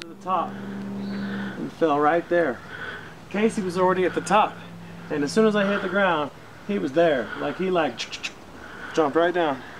to the top and fell right there. Casey was already at the top, and as soon as I hit the ground, he was there. Like he jumped right down.